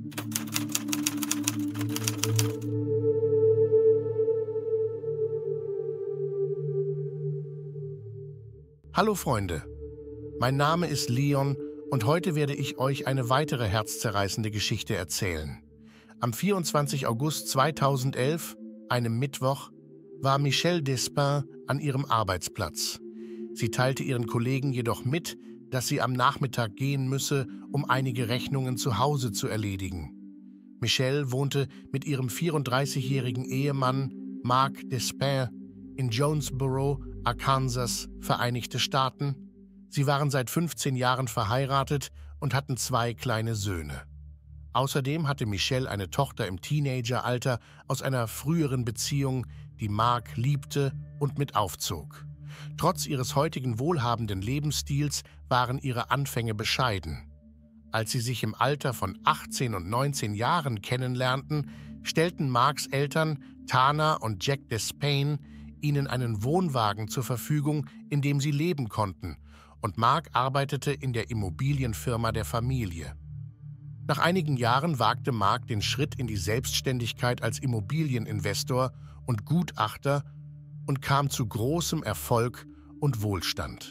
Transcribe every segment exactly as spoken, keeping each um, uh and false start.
Hallo Freunde, mein Name ist Leon und heute werde ich euch eine weitere herzzerreißende Geschichte erzählen. Am vierundzwanzigsten August zweitausendelf, einem Mittwoch, war Michelle Despin an ihrem Arbeitsplatz. Sie teilte ihren Kollegen jedoch mit, dass sie am Nachmittag gehen müsse, um einige Rechnungen zu Hause zu erledigen. Michelle wohnte mit ihrem vierunddreißigjährigen Ehemann Mark Despin in Jonesboro, Arkansas, Vereinigte Staaten. Sie waren seit fünfzehn Jahren verheiratet und hatten zwei kleine Söhne. Außerdem hatte Michelle eine Tochter im Teenageralter aus einer früheren Beziehung, die Mark liebte und mit aufzog. Trotz ihres heutigen wohlhabenden Lebensstils waren ihre Anfänge bescheiden. Als sie sich im Alter von achtzehn und neunzehn Jahren kennenlernten, stellten Marks Eltern, Tana und Jack Despin, ihnen einen Wohnwagen zur Verfügung, in dem sie leben konnten, und Mark arbeitete in der Immobilienfirma der Familie. Nach einigen Jahren wagte Mark den Schritt in die Selbstständigkeit als Immobilieninvestor und Gutachter und kam zu großem Erfolg und Wohlstand.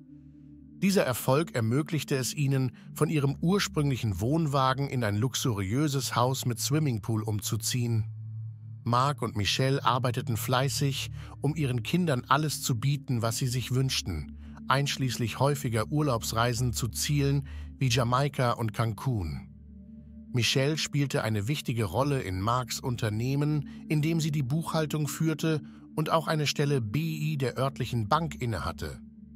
Dieser Erfolg ermöglichte es ihnen, von ihrem ursprünglichen Wohnwagen in ein luxuriöses Haus mit Swimmingpool umzuziehen. Mark und Michelle arbeiteten fleißig, um ihren Kindern alles zu bieten, was sie sich wünschten, einschließlich häufiger Urlaubsreisen zu Zielen wie Jamaika und Cancun. Michelle spielte eine wichtige Rolle in Marks Unternehmen, indem sie die Buchhaltung führte und auch eine Stelle B I der örtlichen Bank innehatte.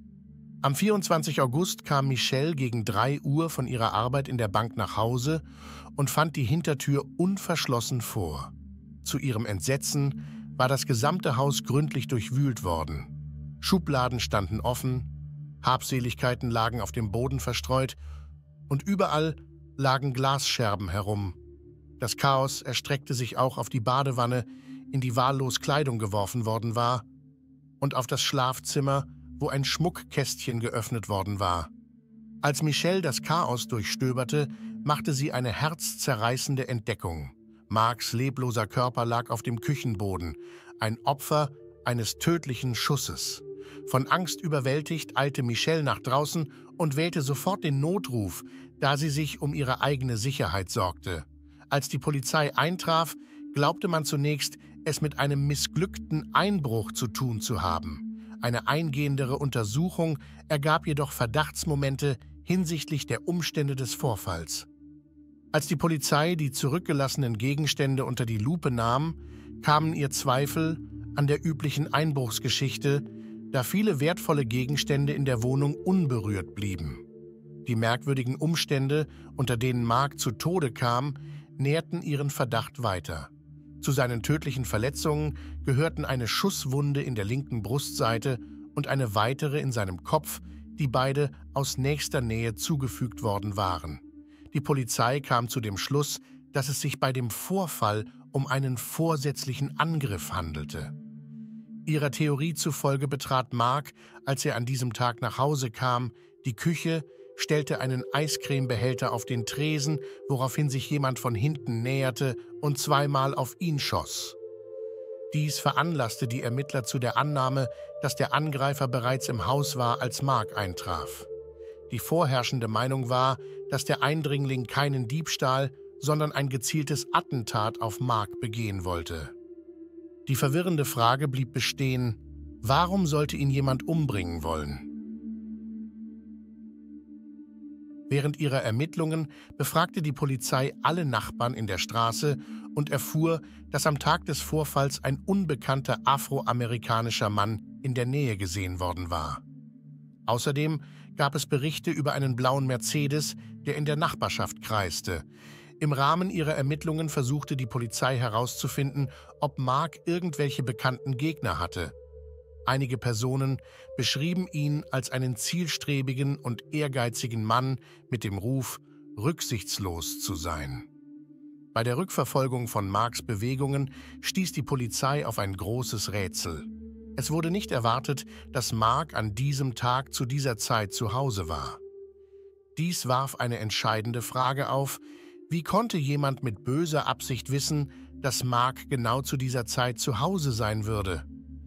Am vierundzwanzigsten August kam Michelle gegen drei Uhr von ihrer Arbeit in der Bank nach Hause und fand die Hintertür unverschlossen vor. Zu ihrem Entsetzen war das gesamte Haus gründlich durchwühlt worden. Schubladen standen offen, Habseligkeiten lagen auf dem Boden verstreut und überall lagen Glasscherben herum. Das Chaos erstreckte sich auch auf die Badewanne, in die wahllos Kleidung geworfen worden war, und auf das Schlafzimmer, wo ein Schmuckkästchen geöffnet worden war. Als Michelle das Chaos durchstöberte, machte sie eine herzzerreißende Entdeckung. Marks lebloser Körper lag auf dem Küchenboden, ein Opfer eines tödlichen Schusses. Von Angst überwältigt eilte Michelle nach draußen und wählte sofort den Notruf, da sie sich um ihre eigene Sicherheit sorgte. Als die Polizei eintraf, glaubte man zunächst, es mit einem missglückten Einbruch zu tun zu haben. Eine eingehendere Untersuchung ergab jedoch Verdachtsmomente hinsichtlich der Umstände des Vorfalls. Als die Polizei die zurückgelassenen Gegenstände unter die Lupe nahm, kamen ihr Zweifel an der üblichen Einbruchsgeschichte, da viele wertvolle Gegenstände in der Wohnung unberührt blieben. Die merkwürdigen Umstände, unter denen Mark zu Tode kam, nährten ihren Verdacht weiter. Zu seinen tödlichen Verletzungen gehörten eine Schusswunde in der linken Brustseite und eine weitere in seinem Kopf, die beide aus nächster Nähe zugefügt worden waren. Die Polizei kam zu dem Schluss, dass es sich bei dem Vorfall um einen vorsätzlichen Angriff handelte. Ihrer Theorie zufolge betrat Mark, als er an diesem Tag nach Hause kam, die Küche, stellte einen Eiscremebehälter auf den Tresen, woraufhin sich jemand von hinten näherte und zweimal auf ihn schoss. Dies veranlasste die Ermittler zu der Annahme, dass der Angreifer bereits im Haus war, als Mark eintraf. Die vorherrschende Meinung war, dass der Eindringling keinen Diebstahl, sondern ein gezieltes Attentat auf Mark begehen wollte. Die verwirrende Frage blieb bestehen: Warum sollte ihn jemand umbringen wollen? Während ihrer Ermittlungen befragte die Polizei alle Nachbarn in der Straße und erfuhr, dass am Tag des Vorfalls ein unbekannter afroamerikanischer Mann in der Nähe gesehen worden war. Außerdem gab es Berichte über einen blauen Mercedes, der in der Nachbarschaft kreiste. Im Rahmen ihrer Ermittlungen versuchte die Polizei herauszufinden, ob Mark irgendwelche bekannten Gegner hatte. Einige Personen beschrieben ihn als einen zielstrebigen und ehrgeizigen Mann mit dem Ruf, rücksichtslos zu sein. Bei der Rückverfolgung von Marks Bewegungen stieß die Polizei auf ein großes Rätsel. Es wurde nicht erwartet, dass Mark an diesem Tag zu dieser Zeit zu Hause war. Dies warf eine entscheidende Frage auf, Wie konnte jemand mit böser Absicht wissen, dass Mark genau zu dieser Zeit zu Hause sein würde?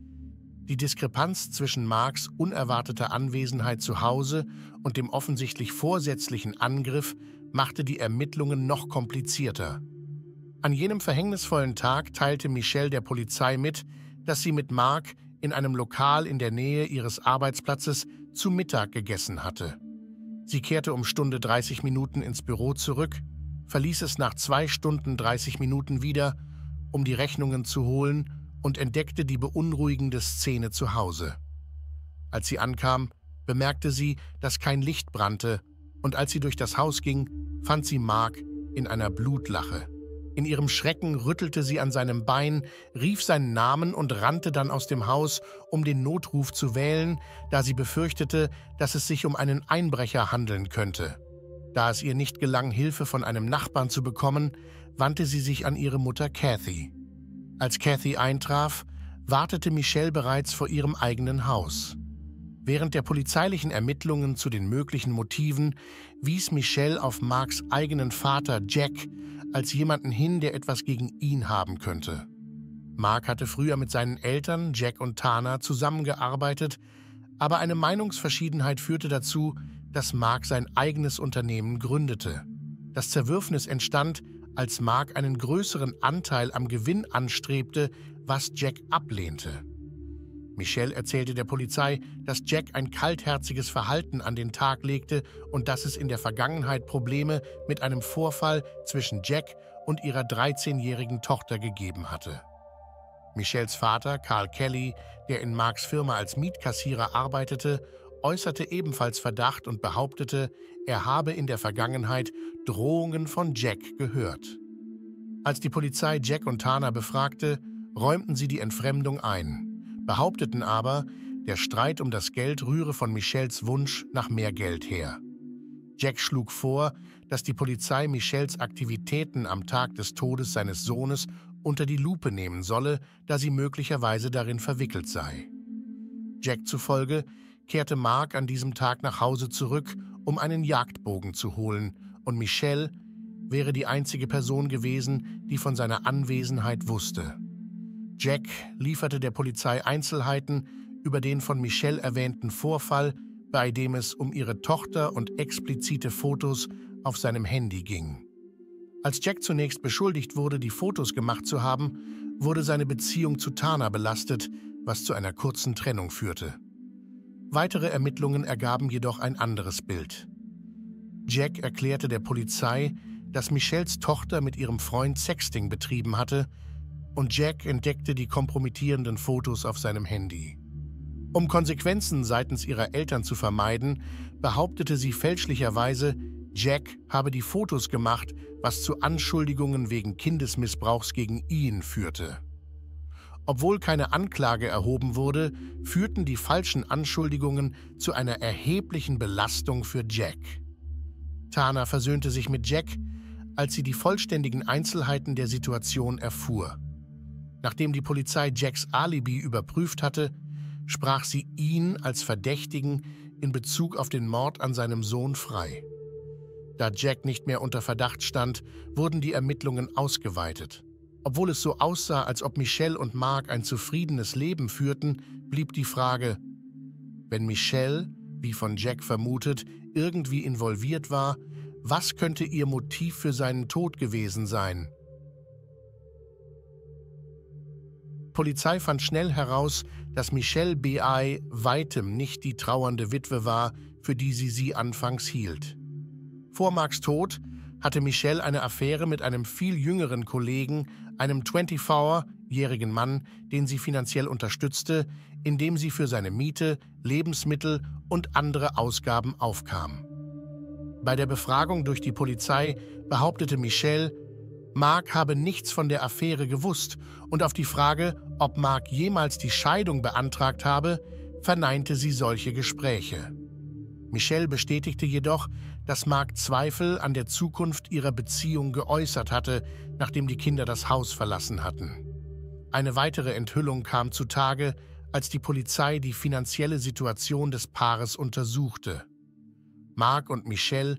Die Diskrepanz zwischen Marks unerwarteter Anwesenheit zu Hause und dem offensichtlich vorsätzlichen Angriff machte die Ermittlungen noch komplizierter. An jenem verhängnisvollen Tag teilte Michelle der Polizei mit, dass sie mit Mark in einem Lokal in der Nähe ihres Arbeitsplatzes zu Mittag gegessen hatte. Sie kehrte um Stunde dreißig Minuten ins Büro zurück, verließ es nach zwei Stunden dreißig Minuten wieder, um die Rechnungen zu holen, und entdeckte die beunruhigende Szene zu Hause. Als sie ankam, bemerkte sie, dass kein Licht brannte, und als sie durch das Haus ging, fand sie Mark in einer Blutlache. In ihrem Schrecken rüttelte sie an seinem Bein, rief seinen Namen und rannte dann aus dem Haus, um den Notruf zu wählen, da sie befürchtete, dass es sich um einen Einbrecher handeln könnte. Da es ihr nicht gelang, Hilfe von einem Nachbarn zu bekommen, wandte sie sich an ihre Mutter Kathy. Als Kathy eintraf, wartete Michelle bereits vor ihrem eigenen Haus. Während der polizeilichen Ermittlungen zu den möglichen Motiven wies Michelle auf Marks eigenen Vater Jack als jemanden hin, der etwas gegen ihn haben könnte. Mark hatte früher mit seinen Eltern, Jack und Tana, zusammengearbeitet, aber eine Meinungsverschiedenheit führte dazu, dass Mark sein eigenes Unternehmen gründete. Das Zerwürfnis entstand, als Mark einen größeren Anteil am Gewinn anstrebte, was Jack ablehnte. Michelle erzählte der Polizei, dass Jack ein kaltherziges Verhalten an den Tag legte und dass es in der Vergangenheit Probleme mit einem Vorfall zwischen Jack und ihrer dreizehnjährigen Tochter gegeben hatte. Michelles Vater, Carl Kelly, der in Marks Firma als Mietkassierer arbeitete, äußerte ebenfalls Verdacht und behauptete, er habe in der Vergangenheit Drohungen von Jack gehört. Als die Polizei Jack und Tana befragte, räumten sie die Entfremdung ein, behaupteten aber, der Streit um das Geld rühre von Michelles Wunsch nach mehr Geld her. Jack schlug vor, dass die Polizei Michelles Aktivitäten am Tag des Todes seines Sohnes unter die Lupe nehmen solle, da sie möglicherweise darin verwickelt sei. Jack zufolge kehrte Mark an diesem Tag nach Hause zurück, um einen Jagdbogen zu holen, und Michelle wäre die einzige Person gewesen, die von seiner Anwesenheit wusste. Jack lieferte der Polizei Einzelheiten über den von Michelle erwähnten Vorfall, bei dem es um ihre Tochter und explizite Fotos auf seinem Handy ging. Als Jack zunächst beschuldigt wurde, die Fotos gemacht zu haben, wurde seine Beziehung zu Tana belastet, was zu einer kurzen Trennung führte. Weitere Ermittlungen ergaben jedoch ein anderes Bild. Jack erklärte der Polizei, dass Michelles Tochter mit ihrem Freund Sexting betrieben hatte, und Jack entdeckte die kompromittierenden Fotos auf seinem Handy. Um Konsequenzen seitens ihrer Eltern zu vermeiden, behauptete sie fälschlicherweise, Jack habe die Fotos gemacht, was zu Anschuldigungen wegen Kindesmissbrauchs gegen ihn führte. Obwohl keine Anklage erhoben wurde, führten die falschen Anschuldigungen zu einer erheblichen Belastung für Jack. Tana versöhnte sich mit Jack, als sie die vollständigen Einzelheiten der Situation erfuhr. Nachdem die Polizei Jacks Alibi überprüft hatte, sprach sie ihn als Verdächtigen in Bezug auf den Mord an seinem Sohn frei. Da Jack nicht mehr unter Verdacht stand, wurden die Ermittlungen ausgeweitet. Obwohl es so aussah, als ob Michelle und Mark ein zufriedenes Leben führten, blieb die Frage: Wenn Michelle, wie von Jack vermutet, irgendwie involviert war, was könnte ihr Motiv für seinen Tod gewesen sein? Die Polizei fand schnell heraus, dass Michelle B I weitem nicht die trauernde Witwe war, für die sie sie anfangs hielt. Vor Marks Tod hatte Michelle eine Affäre mit einem viel jüngeren Kollegen, einem vierundzwanzigjährigen Mann, den sie finanziell unterstützte, indem sie für seine Miete, Lebensmittel und andere Ausgaben aufkam. Bei der Befragung durch die Polizei behauptete Michelle, Mark habe nichts von der Affäre gewusst, und auf die Frage, ob Mark jemals die Scheidung beantragt habe, verneinte sie solche Gespräche. Michelle bestätigte jedoch, dass Mark Zweifel an der Zukunft ihrer Beziehung geäußert hatte, nachdem die Kinder das Haus verlassen hatten. Eine weitere Enthüllung kam zutage, als die Polizei die finanzielle Situation des Paares untersuchte. Mark und Michelle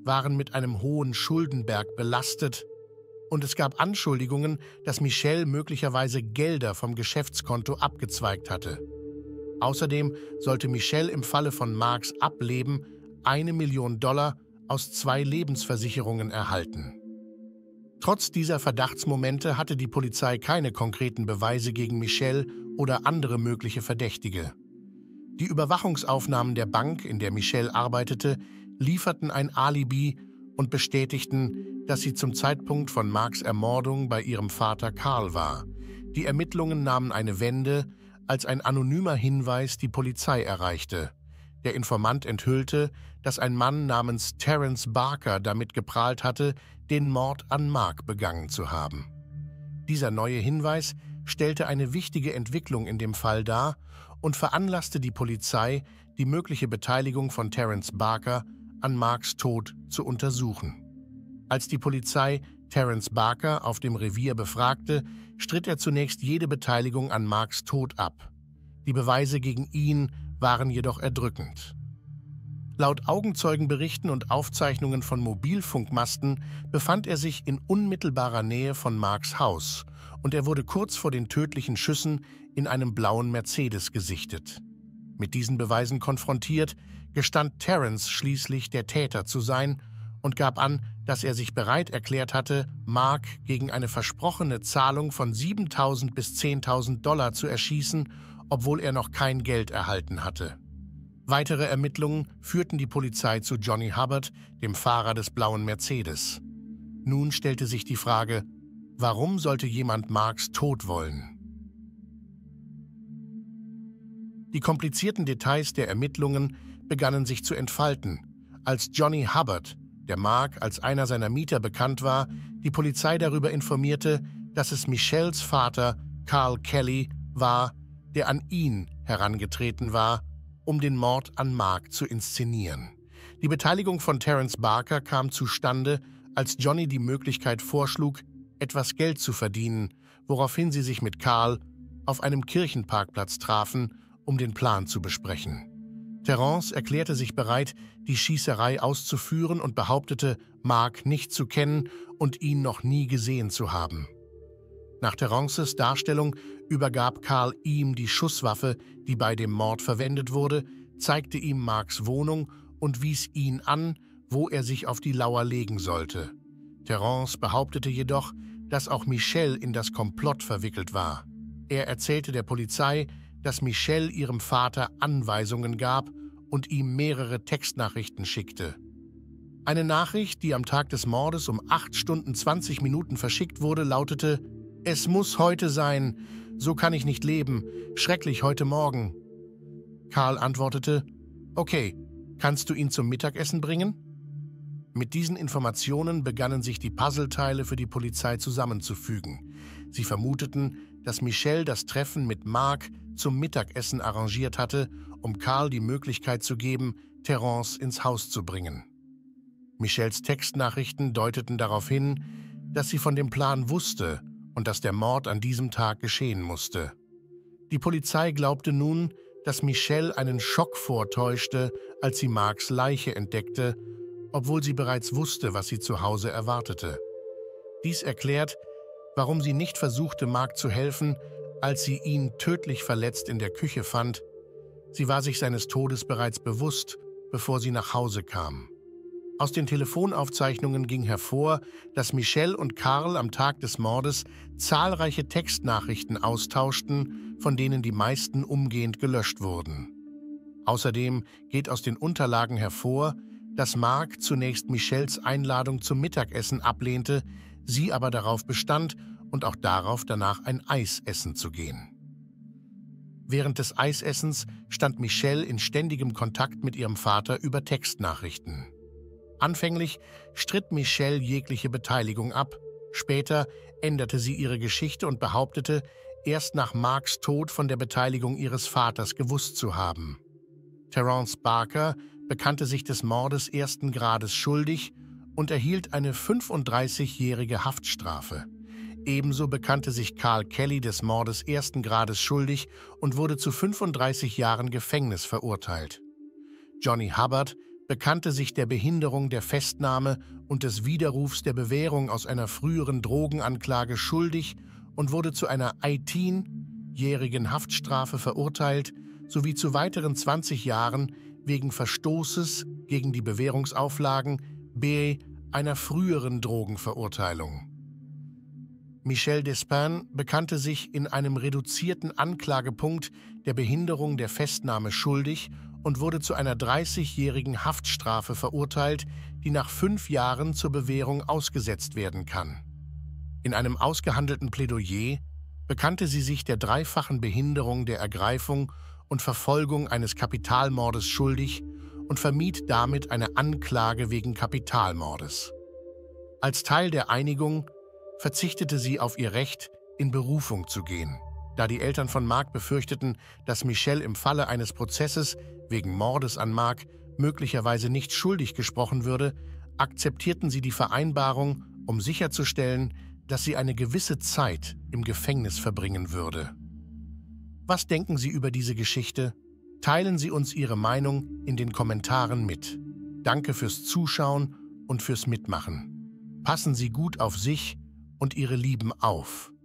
waren mit einem hohen Schuldenberg belastet und es gab Anschuldigungen, dass Michelle möglicherweise Gelder vom Geschäftskonto abgezweigt hatte. Außerdem sollte Michelle im Falle von Marks Ableben eine Million Dollar aus zwei Lebensversicherungen erhalten. Trotz dieser Verdachtsmomente hatte die Polizei keine konkreten Beweise gegen Michelle oder andere mögliche Verdächtige. Die Überwachungsaufnahmen der Bank, in der Michelle arbeitete, lieferten ein Alibi und bestätigten, dass sie zum Zeitpunkt von Marks Ermordung bei ihrem Vater Carl war. Die Ermittlungen nahmen eine Wende, als ein anonymer Hinweis die Polizei erreichte. Der Informant enthüllte, dass ein Mann namens Terence Barker damit geprahlt hatte, den Mord an Mark begangen zu haben. Dieser neue Hinweis stellte eine wichtige Entwicklung in dem Fall dar und veranlasste die Polizei, die mögliche Beteiligung von Terence Barker an Marks Tod zu untersuchen. Als die Polizei Terence Barker auf dem Revier befragte, stritt er zunächst jede Beteiligung an Marks Tod ab. Die Beweise gegen ihn waren jedoch erdrückend. Laut Augenzeugenberichten und Aufzeichnungen von Mobilfunkmasten befand er sich in unmittelbarer Nähe von Marks Haus und er wurde kurz vor den tödlichen Schüssen in einem blauen Mercedes gesichtet. Mit diesen Beweisen konfrontiert, gestand Terence schließlich, der Täter zu sein und gab an, dass er sich bereit erklärt hatte, Mark gegen eine versprochene Zahlung von siebentausend bis zehntausend Dollar zu erschießen, obwohl er noch kein Geld erhalten hatte. Weitere Ermittlungen führten die Polizei zu Johnny Hubbard, dem Fahrer des blauen Mercedes. Nun stellte sich die Frage, warum sollte jemand Marks Tod wollen? Die komplizierten Details der Ermittlungen begannen sich zu entfalten, als Johnny Hubbard, der Mark als einer seiner Mieter bekannt war, die Polizei darüber informierte, dass es Michelles Vater, Carl Kelly, war, der an ihn herangetreten war, um den Mord an Mark zu inszenieren. Die Beteiligung von Terence Barker kam zustande, als Johnny die Möglichkeit vorschlug, etwas Geld zu verdienen, woraufhin sie sich mit Carl auf einem Kirchenparkplatz trafen, um den Plan zu besprechen. Terence erklärte sich bereit, die Schießerei auszuführen und behauptete, Mark nicht zu kennen und ihn noch nie gesehen zu haben. Nach Terences Darstellung übergab Carl ihm die Schusswaffe, die bei dem Mord verwendet wurde, zeigte ihm Marks Wohnung und wies ihn an, wo er sich auf die Lauer legen sollte. Terence behauptete jedoch, dass auch Michelle in das Komplott verwickelt war. Er erzählte der Polizei, dass Michelle ihrem Vater Anweisungen gab und ihm mehrere Textnachrichten schickte. Eine Nachricht, die am Tag des Mordes um acht Stunden zwanzig Minuten verschickt wurde, lautete: »Es muss heute sein, so kann ich nicht leben, schrecklich heute Morgen.« Carl antwortete: »Okay, kannst du ihn zum Mittagessen bringen?« Mit diesen Informationen begannen sich die Puzzleteile für die Polizei zusammenzufügen. Sie vermuteten, dass Michelle das Treffen mit Mark zum Mittagessen arrangiert hatte, um Carl die Möglichkeit zu geben, Terence ins Haus zu bringen. Michelles Textnachrichten deuteten darauf hin, dass sie von dem Plan wusste und dass der Mord an diesem Tag geschehen musste. Die Polizei glaubte nun, dass Michelle einen Schock vortäuschte, als sie Marks Leiche entdeckte, obwohl sie bereits wusste, was sie zu Hause erwartete. Dies erklärt, warum sie nicht versuchte, Mark zu helfen, als sie ihn tödlich verletzt in der Küche fand. Sie war sich seines Todes bereits bewusst, bevor sie nach Hause kam. Aus den Telefonaufzeichnungen ging hervor, dass Michelle und Carl am Tag des Mordes zahlreiche Textnachrichten austauschten, von denen die meisten umgehend gelöscht wurden. Außerdem geht aus den Unterlagen hervor, dass Mark zunächst Michelles Einladung zum Mittagessen ablehnte, sie aber darauf bestand und auch darauf, danach ein Eis essen zu gehen. Während des Eisessens stand Michelle in ständigem Kontakt mit ihrem Vater über Textnachrichten. Anfänglich stritt Michelle jegliche Beteiligung ab, später änderte sie ihre Geschichte und behauptete, erst nach Marks Tod von der Beteiligung ihres Vaters gewusst zu haben. Terence Barker bekannte sich des Mordes ersten Grades schuldig und erhielt eine fünfunddreißigjährige Haftstrafe. Ebenso bekannte sich Carl Kelly des Mordes ersten Grades schuldig und wurde zu fünfunddreißig Jahren Gefängnis verurteilt. Johnny Hubbard bekannte sich der Behinderung der Festnahme und des Widerrufs der Bewährung aus einer früheren Drogenanklage schuldig und wurde zu einer achtzehn-jährigen Haftstrafe verurteilt sowie zu weiteren zwanzig Jahren wegen Verstoßes gegen die Bewährungsauflagen b. einer früheren Drogenverurteilung. Michel Despin bekannte sich in einem reduzierten Anklagepunkt der Behinderung der Festnahme schuldig und wurde zu einer dreißigjährigen Haftstrafe verurteilt, die nach fünf Jahren zur Bewährung ausgesetzt werden kann. In einem ausgehandelten Plädoyer bekannte sie sich der dreifachen Behinderung der Ergreifung und Verfolgung eines Kapitalmordes schuldig und vermied damit eine Anklage wegen Kapitalmordes. Als Teil der Einigung verzichtete sie auf ihr Recht, in Berufung zu gehen. Da die Eltern von Marc befürchteten, dass Michel im Falle eines Prozesses wegen Mordes an Marc möglicherweise nicht schuldig gesprochen würde, akzeptierten sie die Vereinbarung, um sicherzustellen, dass sie eine gewisse Zeit im Gefängnis verbringen würde. Was denken Sie über diese Geschichte? Teilen Sie uns Ihre Meinung in den Kommentaren mit. Danke fürs Zuschauen und fürs Mitmachen. Passen Sie gut auf sich und Ihre Lieben auf.